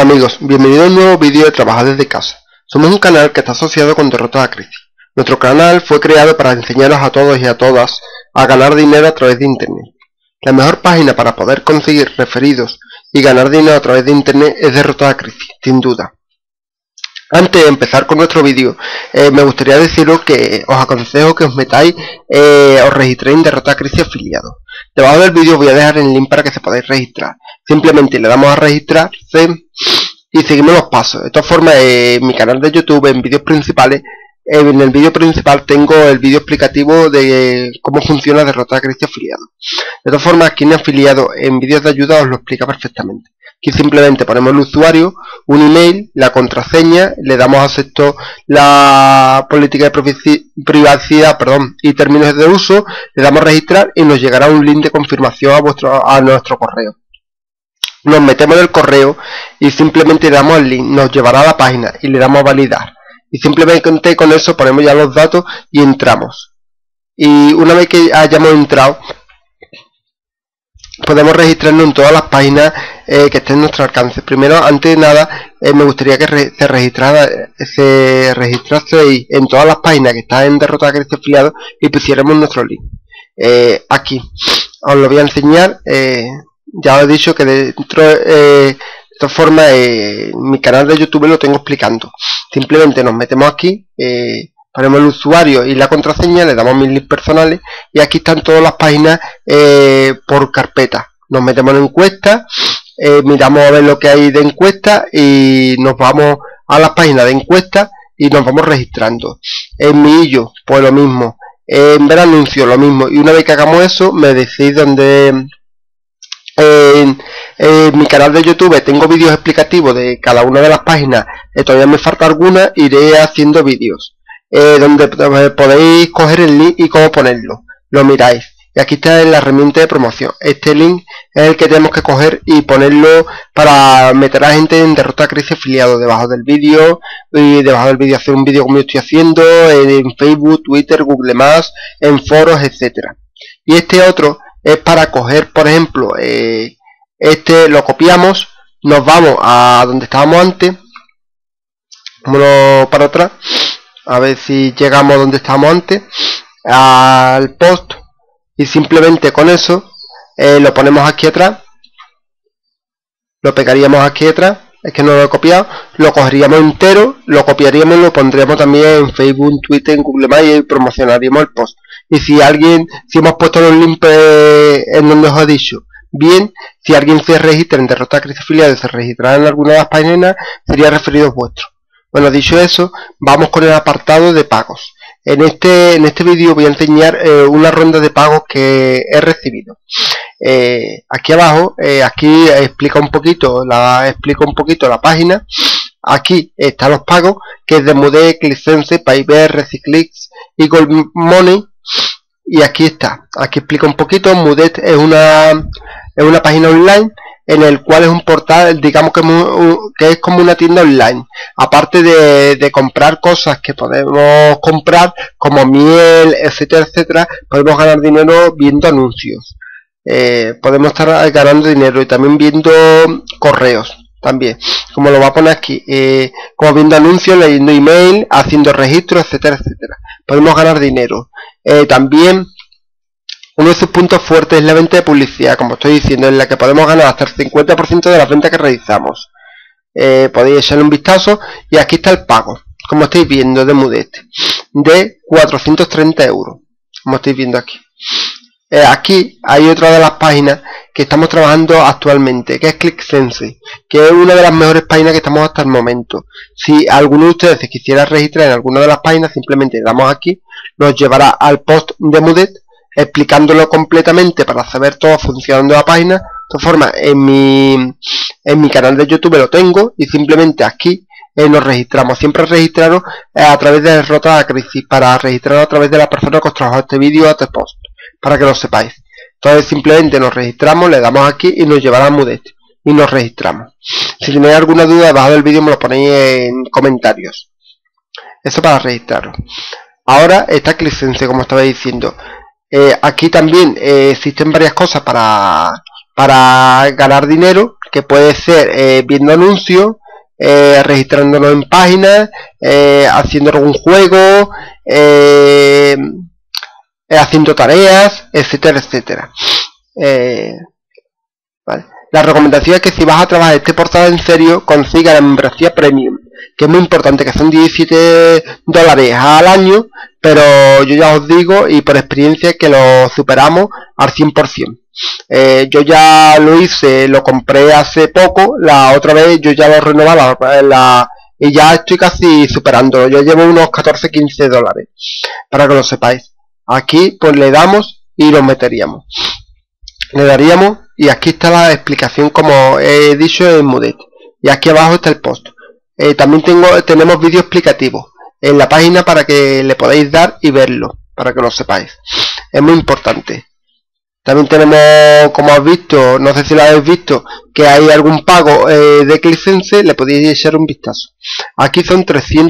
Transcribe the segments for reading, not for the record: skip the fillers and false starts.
Amigos, bienvenidos a un nuevo vídeo de Trabajar desde casa. Somos un canal que está asociado con Derrotas a Crisis. Nuestro canal fue creado para enseñaros a todos y a todas a ganar dinero a través de internet. La mejor página para poder conseguir referidos y ganar dinero a través de internet es Derrotas a Crisis, sin duda. Antes de empezar con nuestro vídeo, me gustaría deciros que os aconsejo que os metáis, os registréis en Derrotas a Crisis afiliado. Debajo del vídeo voy a dejar el link para que se podáis registrar. Simplemente le damos a registrarse y seguimos los pasos. De todas formas, en mi canal de YouTube, en vídeos principales, en el vídeo principal tengo el vídeo explicativo de cómo funciona Derrotas a Crisis afiliado. De todas formas, aquí en afiliado, en vídeos de ayuda, os lo explica perfectamente. Aquí simplemente ponemos el usuario, un email, la contraseña, le damos a acepto la política de privacidad y términos de uso, le damos a registrar y nos llegará un link de confirmación a nuestro correo. Nos metemos en el correo y simplemente le damos al link, nos llevará a la página y le damos a validar. Y simplemente con eso ponemos ya los datos y entramos. Y una vez que hayamos entrado, podemos registrarnos en todas las páginas que estén en nuestro alcance. Primero, antes de nada, me gustaría que se registraseis en todas las páginas que están en Derrotas a Crisis afiliado y pusiéramos nuestro link. Aquí os lo voy a enseñar. Ya os he dicho que dentro de todas formas mi canal de YouTube lo tengo explicando. Simplemente nos metemos aquí, ponemos el usuario y la contraseña, le damos mis links personales y aquí están todas las páginas por carpeta. Nos metemos en encuestas, miramos a ver lo que hay de encuestas y nos vamos a las páginas de encuestas y nos vamos registrando. En mi illo, pues lo mismo. En ver anuncios, lo mismo. Y una vez que hagamos eso, me decís dónde... En mi canal de YouTube tengo vídeos explicativos de cada una de las páginas. Todavía me falta alguna, iré haciendo vídeos donde podéis coger el link y cómo ponerlo. Lo miráis. Y aquí está en la herramienta de promoción. Este link es el que tenemos que coger y ponerlo para meter a la gente en Derrotas a Crisis afiliado. Debajo del vídeo, y debajo del vídeo hacer un vídeo como yo estoy haciendo en Facebook, Twitter, Google+, en foros, etcétera. Y este otro es para coger, por ejemplo, este lo copiamos, nos vamos a donde estábamos antes, vámonos para atrás, a ver si llegamos donde estábamos antes, al post, y simplemente con eso lo ponemos aquí atrás, lo pegaríamos aquí atrás, es que no lo he copiado, lo cogeríamos entero, lo copiaríamos y lo pondríamos también en Facebook, Twitter, en Google+, y promocionaríamos el post. Y si hemos puesto los links en donde os he dicho, bien, si alguien se registra en Derrotas a Crisis afiliado y se registrará en alguna de las páginas, sería referidos vuestros. Bueno, dicho eso, vamos con el apartado de pagos. En este vídeo voy a enseñar una ronda de pagos que he recibido. Aquí abajo, aquí explico un poquito la página. Aquí están los pagos, que es de Mudet, ClickSense, Payber, Reciclix y Gold Money. Y aquí está, aquí explica un poquito. Mudet es una página online en el cual es un portal, digamos que es como una tienda online. Aparte de comprar cosas que podemos comprar, como miel, etcétera, etcétera, podemos ganar dinero viendo anuncios. Podemos estar ganando dinero y también viendo correos. También, como lo va a poner aquí, como viendo anuncios, leyendo email, haciendo registros, etcétera, etcétera. Podemos ganar dinero. También, uno de sus puntos fuertes es la venta de publicidad, como estoy diciendo, en la que podemos ganar hasta el 50% de las ventas que realizamos. Podéis echarle un vistazo y aquí está el pago, como estáis viendo, de Mudet, de 430 €, como estáis viendo aquí. Aquí hay otra de las páginas que estamos trabajando actualmente, que es ClickSense, que es una de las mejores páginas que estamos hasta el momento. Si alguno de ustedes se quisiera registrar en alguna de las páginas, simplemente le damos aquí, nos llevará al post de Mudet, explicándolo completamente para saber todo funcionando la página. De todas formas, en mi canal de YouTube lo tengo y simplemente aquí nos registramos. Siempre registraros a través de Derrotas a Crisis, para registrar a través de la persona que os trabajó este vídeo o este post, para que lo sepáis. Entonces simplemente nos registramos, le damos aquí y nos llevará a Mudet y nos registramos. Si tenéis alguna duda, debajo del vídeo me lo ponéis en comentarios. Eso para registraros. Ahora está ClickSense, como estaba diciendo. Aquí también existen varias cosas para ganar dinero, que puede ser viendo anuncios, registrándonos en páginas, haciendo algún juego, haciendo tareas, etcétera, etcétera. ¿Vale? La recomendación es que si vas a trabajar este portal en serio, consiga la membresía premium, que es muy importante, que son $17 al año, pero yo ya os digo, y por experiencia, que lo superamos al 100%. Yo ya lo hice, lo compré hace poco, la otra vez yo ya lo renovaba y ya estoy casi superándolo. Yo llevo unos $14-15, para que lo sepáis. Aquí pues le damos y lo meteríamos. Le daríamos, y aquí está la explicación como he dicho en Mudet. Y aquí abajo está el post. También tenemos vídeo explicativo en la página para que le podáis dar y verlo, para que lo sepáis. Es muy importante. También tenemos, como has visto, no sé si lo habéis visto, que hay algún pago de ClickSense, le podéis echar un vistazo. Aquí son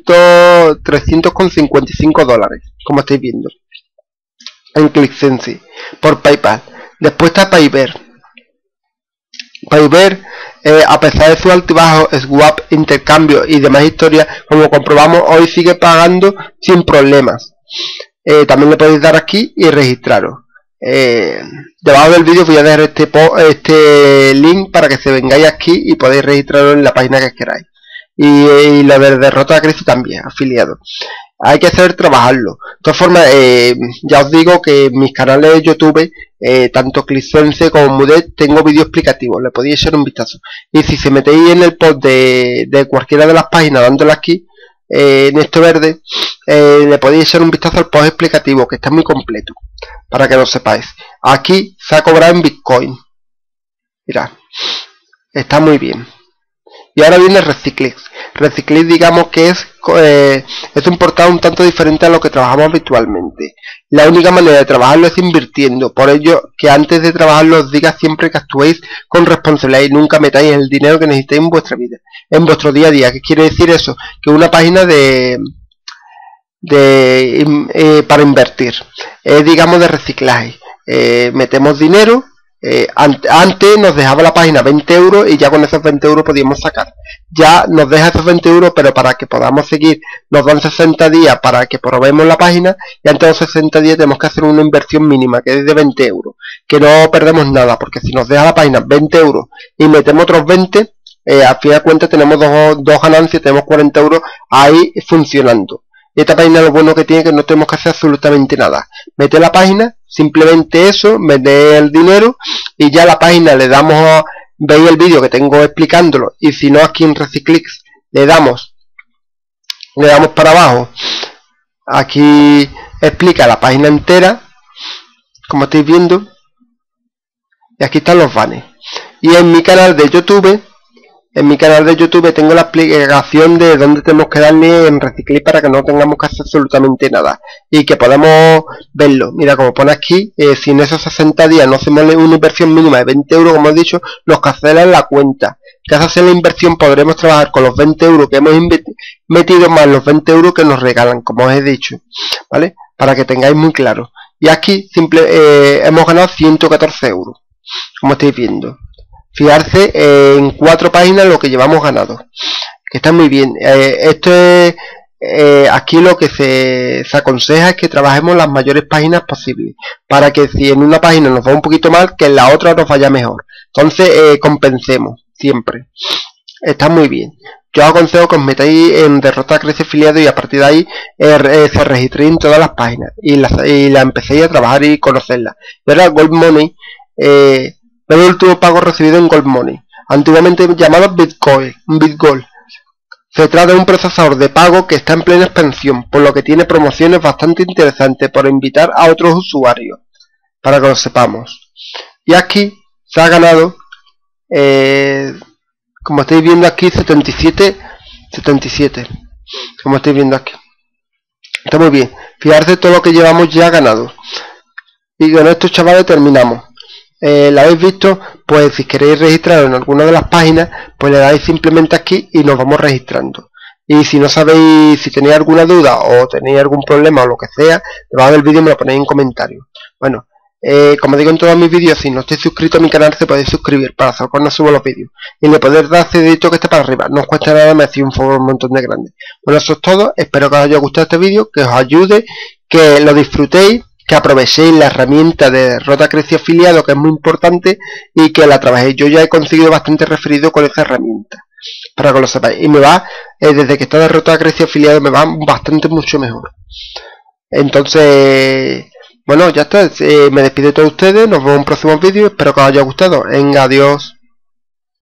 $300,55, como estáis viendo, en ClickSense, por PayPal. Después está Payver. Payver, a pesar de su altibajo, swap, intercambio y demás historias, como comprobamos, hoy sigue pagando sin problemas. También le podéis dar aquí y registraros. Debajo del vídeo voy a dejar este link para que se vengáis aquí y podéis registraros en la página que queráis. Y lo de derrota a crisis también, afiliado. Hay que saber trabajarlo. De todas formas, ya os digo que en mis canales de YouTube, tanto ClickSense como Mudet, tengo vídeos explicativos, le podéis echar un vistazo. Y si se metéis en el post de cualquiera de las páginas dándole aquí, en esto verde, le podéis echar un vistazo al post explicativo, que está muy completo, para que lo sepáis. Aquí se ha cobrado en Bitcoin. Mirad, está muy bien. Y ahora viene Reciclix. Reciclix, digamos que es un portal un tanto diferente a lo que trabajamos habitualmente. La única manera de trabajarlo es invirtiendo. Por ello, que antes de trabajarlo os diga siempre que actuéis con responsabilidad y nunca metáis el dinero que necesitéis en vuestra vida, en vuestro día a día. ¿Qué quiere decir eso? Que una página para invertir, digamos de reciclaje. Metemos dinero. Antes nos dejaba la página 20 euros y ya con esos 20 euros podíamos sacar. Ya nos deja esos 20 euros, pero para que podamos seguir nos dan 60 días para que probemos la página, y antes de los 60 días tenemos que hacer una inversión mínima que es de 20 euros, que no perdemos nada, porque si nos deja la página 20 euros y metemos otros 20, a fin de cuentas tenemos dos ganancias, tenemos 40 euros ahí funcionando. Y esta página lo bueno que tiene es que no tenemos que hacer absolutamente nada. Mete la página, simplemente eso, mete el dinero y ya la página le damos, veis el vídeo que tengo explicándolo, y si no aquí en Reciclix le damos para abajo, aquí explica la página entera, como estáis viendo, y aquí están los banners. Y en mi canal de YouTube, tengo la explicación de dónde tenemos que darle en Reciclix para que no tengamos que hacer absolutamente nada y que podamos verlo. Mira, como pone aquí, si en esos 60 días no hacemos una inversión mínima de 20 euros, como he dicho, nos cancelan la cuenta. Gracias a la inversión podremos trabajar con los 20 euros que hemos metido más los 20 euros que nos regalan, como os he dicho, ¿vale? Para que tengáis muy claro. Y aquí hemos ganado 114 euros, como estáis viendo. Fijarse en 4 páginas lo que llevamos ganado, que está muy bien. Esto es aquí lo que se aconseja es que trabajemos las mayores páginas posibles, para que si en una página nos va un poquito mal, que en la otra nos vaya mejor. Entonces compensemos siempre. Está muy bien. Yo os aconsejo que os metáis en Derrota a Crece Afiliado y a partir de ahí se registréis en todas las páginas y la empecéis a trabajar y conocerlas. Y ahora Gold Money, el último pago recibido en Gold Money, antiguamente llamado Bitgold. Se trata de un procesador de pago que está en plena expansión, por lo que tiene promociones bastante interesantes por invitar a otros usuarios, para que lo sepamos. Y aquí se ha ganado, como estáis viendo aquí, 77, como estáis viendo aquí. Está muy bien. Fijarse todo lo que llevamos ya ganado. Y con esto, chavales, terminamos. ¿La habéis visto? Pues si queréis registrar en alguna de las páginas, pues le dais simplemente aquí y nos vamos registrando. Y si no sabéis, si tenéis alguna duda o tenéis algún problema o lo que sea, debajo del vídeo me lo ponéis en comentarios. Bueno, Como digo en todos mis vídeos, si no estáis suscritos a mi canal, se podéis suscribir para saber cuando subo los vídeos. Y le podéis dar ese dedito que está para arriba. No os cuesta nada, me hacéis un favor un montón de grande. Bueno, eso es todo. Espero que os haya gustado este vídeo, que os ayude, que lo disfrutéis, que aprovechéis la herramienta de RotaCrece Afiliado, que es muy importante, y que la trabajéis. Yo ya he conseguido bastante referido con esa herramienta, para que lo sepáis. Y me va, desde que está de RotaCrece Afiliado, me va bastante mucho mejor. Entonces, bueno, ya está. Me despido de todos ustedes. Nos vemos en un próximo vídeo. Espero que os haya gustado. Venga, adiós.